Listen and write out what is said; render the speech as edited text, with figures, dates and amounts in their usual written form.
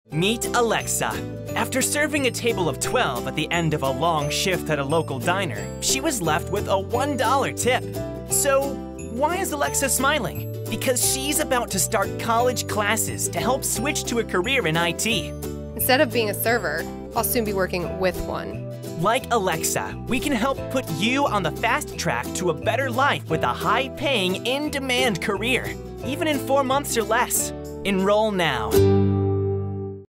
Meet Alexa. After serving a table of 12 at the end of a long shift at a local diner, she was left with a $1 tip. So, why is Alexa smiling? Because she's about to start college classes to help switch to a career in IT. Instead of being a server, I'll soon be working with one. Like Alexa, we can help put you on the fast track to a better life with a high-paying, in-demand career, even in 4 months or less. Enroll now.